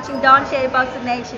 watching Dante Boxing Nation.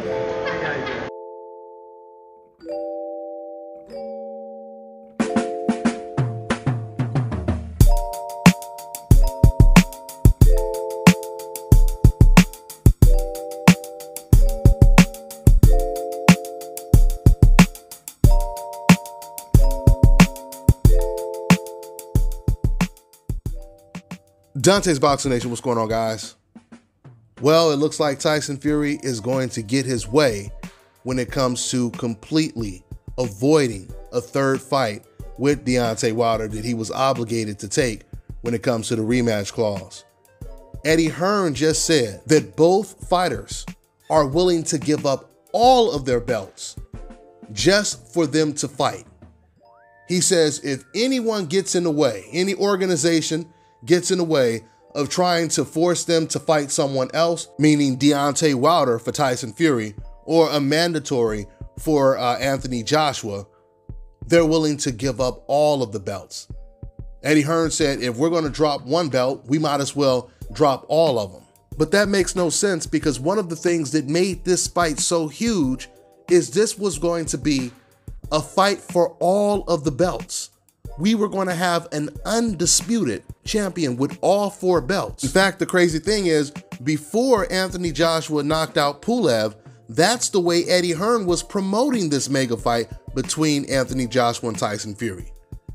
Dante's Boxing Nation, what's going on, guys? Well, it looks like Tyson Fury is going to get his way when it comes to completely avoiding a third fight with Deontay Wilder that he was obligated to take when it comes to the rematch clause. Eddie Hearn just said that both fighters are willing to give up all of their belts just for them to fight. He says if anyone gets in the way, any organization gets in the way of trying to force them to fight someone else, meaning Deontay Wilder for Tyson Fury, or a mandatory for Anthony Joshua, they're willing to give up all of the belts. Eddie Hearn said, if we're going to drop one belt, we might as well drop all of them. But that makes no sense, because one of the things that made this fight so huge is this was going to be a fight for all of the belts. We were going to have an undisputed champion with all 4 belts. In fact, the crazy thing is, before Anthony Joshua knocked out Pulev, that's the way Eddie Hearn was promoting this mega fight between Anthony Joshua and Tyson Fury.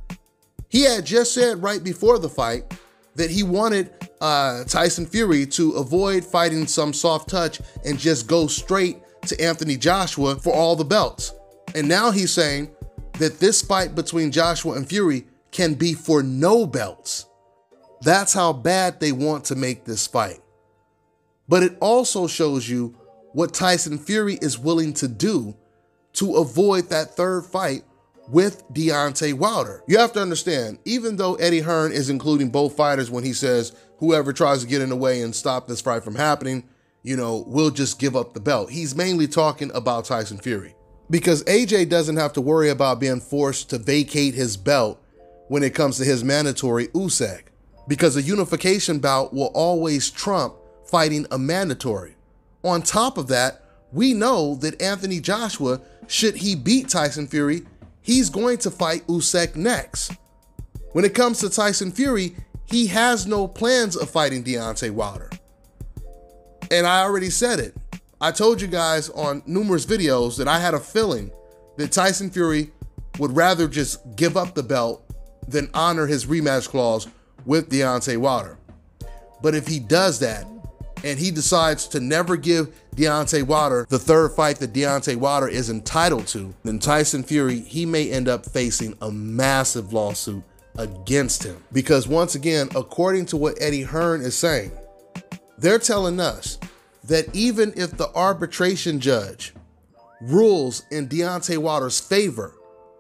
He had just said right before the fight that he wanted Tyson Fury to avoid fighting some soft touch and just go straight to Anthony Joshua for all the belts. And now he's saying that this fight between Joshua and Fury can be for no belts. That's how bad they want to make this fight. But it also shows you what Tyson Fury is willing to do to avoid that third fight with Deontay Wilder. You have to understand, even though Eddie Hearn is including both fighters when he says whoever tries to get in the way and stop this fight from happening, we'll just give up the belt. He's mainly talking about Tyson Fury, because AJ doesn't have to worry about being forced to vacate his belt when it comes to his mandatory Usyk, because a unification bout will always trump fighting a mandatory. On top of that, we know that Anthony Joshua, should he beat Tyson Fury, he's going to fight Usyk next. When it comes to Tyson Fury, he has no plans of fighting Deontay Wilder. And I already said it. I told you guys on numerous videos that I had a feeling that Tyson Fury would rather just give up the belt than honor his rematch clause with Deontay Wilder. But if he does that, and he decides to never give Deontay Wilder the third fight that Deontay Wilder is entitled to, then Tyson Fury, he may end up facing a massive lawsuit against him. Because once again, according to what Eddie Hearn is saying, they're telling us that even if the arbitration judge rules in Deontay Wilder's favor,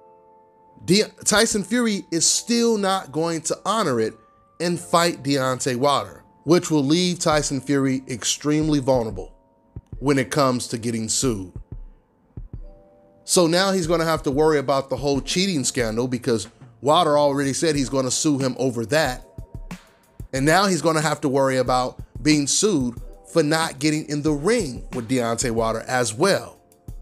Tyson Fury is still not going to honor it and fight Deontay Wilder, which will leave Tyson Fury extremely vulnerable when it comes to getting sued. So now he's going to have to worry about the whole cheating scandal, because Wilder already said he's going to sue him over that. And now he's going to have to worry about being sued for not getting in the ring with Deontay Wilder as well.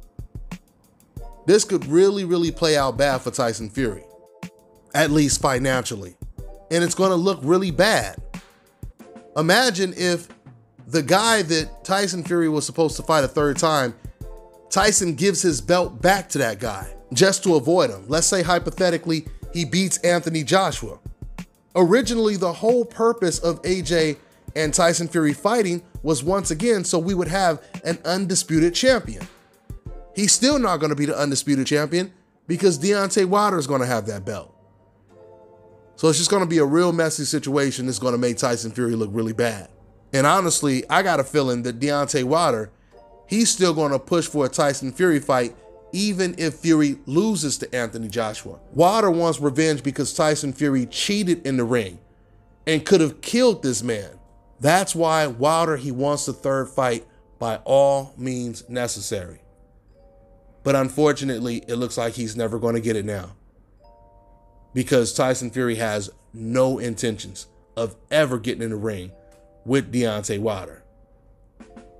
This could really, really play out bad for Tyson Fury, at least financially. And it's going to look really bad. Imagine if the guy that Tyson Fury was supposed to fight a third time, Tyson gives his belt back to that guy just to avoid him. Let's say hypothetically he beats Anthony Joshua. Originally, the whole purpose of AJ and Tyson Fury fighting was once again so we would have an undisputed champion. He's still not going to be the undisputed champion because Deontay Wilder is going to have that belt. So it's just going to be a real messy situation that's going to make Tyson Fury look really bad. And honestly, I got a feeling that Deontay Wilder, he's still going to push for a Tyson Fury fight even if Fury loses to Anthony Joshua. Wilder wants revenge because Tyson Fury cheated in the ring and could have killed this man. That's why Wilder, he wants the third fight by all means necessary. But unfortunately, it looks like he's never going to get it now, because Tyson Fury has no intentions of ever getting in the ring with Deontay Wilder.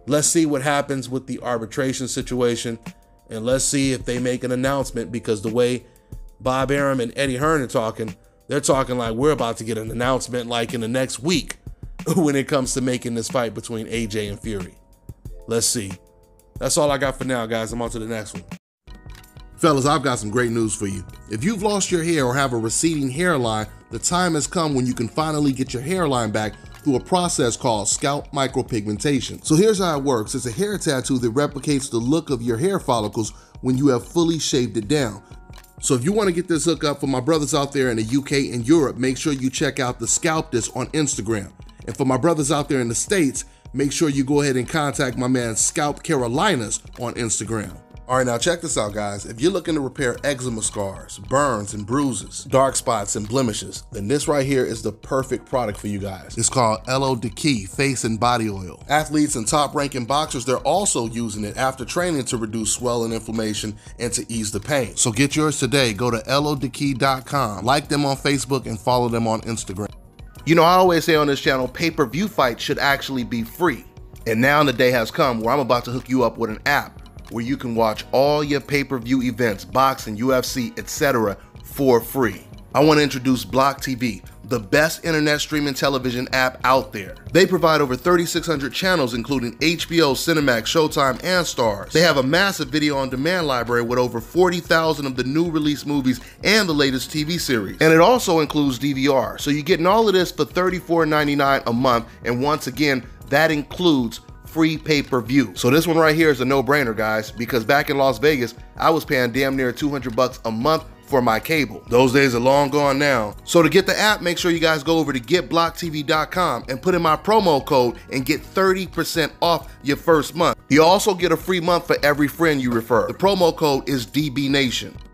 Let's see what happens with the arbitration situation, and let's see if they make an announcement, because the way Bob Arum and Eddie Hearn are talking, they're talking like we're about to get an announcement like in the next week when it comes to making this fight between AJ and Fury. Let's see. That's all I got for now, guys. I'm on to the next one. Fellas, I've got some great news for you. If you've lost your hair or have a receding hairline, the time has come when you can finally get your hairline back through a process called scalp micropigmentation. So here's how it works. It's a hair tattoo that replicates the look of your hair follicles when you have fully shaved it down. So if you want to get this hookup, for my brothers out there in the UK and Europe, make sure you check out the Scalptus on Instagram. And for my brothers out there in the States, make sure you go ahead and contact my man Scalp Carolinas on Instagram. All right, now check this out, guys. If you're looking to repair eczema scars, burns and bruises, dark spots and blemishes, then this right here is the perfect product for you guys. It's called Elo Deki Face and Body Oil. Athletes and top-ranking boxers, they're also using it after training to reduce swelling, inflammation, and to ease the pain. So get yours today. Go to elodeki.com, like them on Facebook, and follow them on Instagram. You know, I always say on this channel, pay-per-view fights should actually be free. And now the day has come where I'm about to hook you up with an app where you can watch all your pay-per-view events, boxing, UFC, etc. for free. I want to introduce Block TV, the best internet streaming television app out there. They provide over 3,600 channels, including HBO, Cinemax, Showtime, and Starz. They have a massive video on demand library with over 40,000 of the new release movies and the latest TV series. And it also includes DVR. So you're getting all of this for $34.99 a month. And once again, that includes free pay-per-view. So this one right here is a no-brainer, guys, because back in Las Vegas, I was paying damn near $200 a month for my cable. Those days are long gone now. So to get the app, make sure you guys go over to getblocktv.com and put in my promo code and get 30% off your first month. You also get a free month for every friend you refer. The promo code is DBNation.